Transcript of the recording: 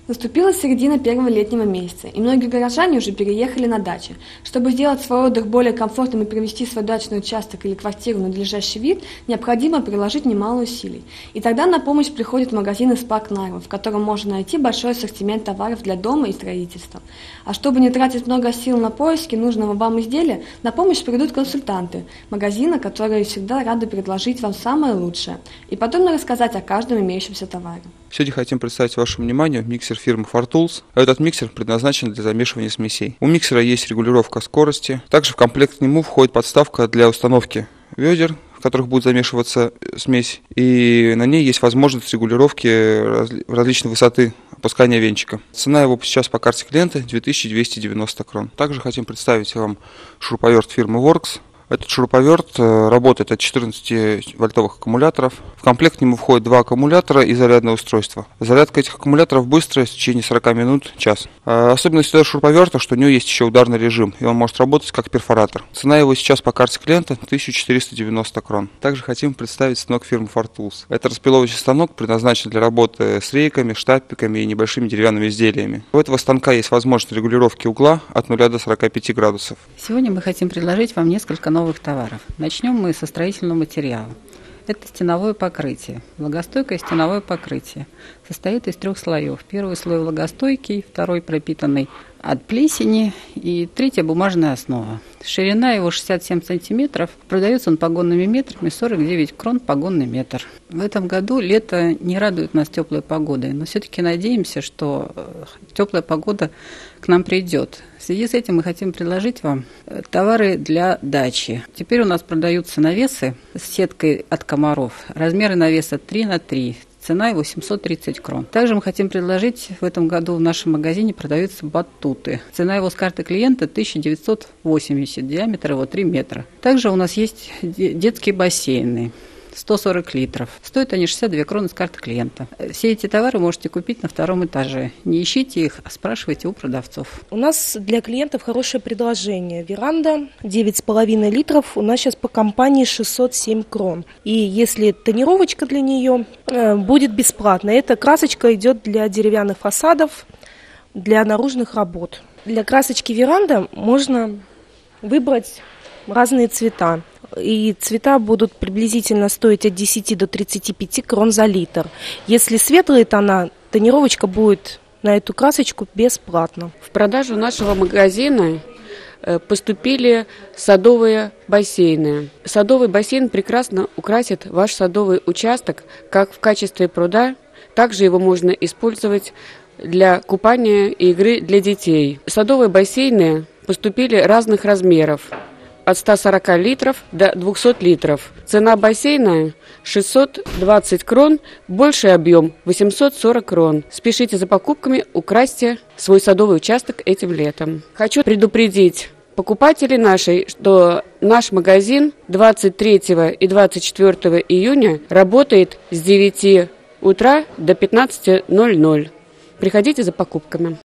Наступила середина первого летнего месяца, и многие горожане уже переехали на дачи. Чтобы сделать свой отдых более комфортным и привести свой дачный участок или квартиру в надлежащий вид, необходимо приложить немало усилий. И тогда на помощь приходят магазины Spark Narva, в котором можно найти большой ассортимент товаров для дома и строительства. А чтобы не тратить много сил на поиски нужного вам изделия, на помощь придут консультанты магазина, которые всегда рады предложить вам самое лучшее и подробно рассказать о каждом имеющемся товаре. Сегодня хотим представить вашему вниманию миксер фирмы FarTools. Этот миксер предназначен для замешивания смесей. У миксера есть регулировка скорости. Также в комплект к нему входит подставка для установки ведер, в которых будет замешиваться смесь. И на ней есть возможность регулировки различной высоты опускания венчика. Цена его сейчас по карте клиента 2290 крон. Также хотим представить вам шуруповерт фирмы Works. Этот шуруповерт работает от 14-вольтовых аккумуляторов. В комплект к нему входит 2 аккумулятора и зарядное устройство. Зарядка этих аккумуляторов быстрая, в течение 40 минут, час. Особенность этого шуруповерта, что у него есть еще ударный режим, и он может работать как перфоратор. Цена его сейчас по карте клиента 1490 крон. Также хотим представить станок фирмы FarTools. Это распиловочный станок, предназначен для работы с рейками, штапиками и небольшими деревянными изделиями. У этого станка есть возможность регулировки угла от 0 до 45 градусов. Сегодня мы хотим предложить вам несколько новых товаров. Начнем мы со строительного материала. Это стеновое покрытие. Влагостойкое стеновое покрытие. Состоит из 3 слоев. Первый слой влагостойкий, второй пропитанный от плесени и третья бумажная основа. Ширина его 67 сантиметров. Продается он погонными метрами, 49 крон погонный метр. В этом году лето не радует нас теплой погодой, но все-таки надеемся, что теплая погода к нам придет. В связи с этим мы хотим предложить вам товары для дачи. Теперь у нас продаются навесы с сеткой от комаров. Размеры навеса 3х3. Цена его 730 крон. Также мы хотим предложить в этом году в нашем магазине продаются батуты. Цена его с карты клиента 1980, диаметр его 3 метра. Также у нас есть детские бассейны. 140 литров. Стоят они 62 кроны с карты клиента. Все эти товары можете купить на 2-м этаже. Не ищите их, а спрашивайте у продавцов. У нас для клиентов хорошее предложение. Веранда 9,5 литров. У нас сейчас по компании 607 крон. И если тонировочка для нее будет бесплатно. Эта красочка идет для деревянных фасадов, для наружных работ. Для красочки веранда можно выбрать разные цвета. И цвета будут приблизительно стоить от 10 до 35 крон за литр. Если светлые тона, тонировочка будет на эту красочку бесплатно. В продажу нашего магазина поступили садовые бассейны. Садовый бассейн прекрасно украсит ваш садовый участок как в качестве пруда. Также его можно использовать для купания и игры для детей. Садовые бассейны поступили разных размеров. От 140 литров до 200 литров. Цена бассейна 620 крон, больший объем 840 крон. Спешите за покупками, украсьте свой садовый участок этим летом. Хочу предупредить покупателей нашей, что наш магазин 23 и 24 июня работает с 9 утра до 15:00. Приходите за покупками.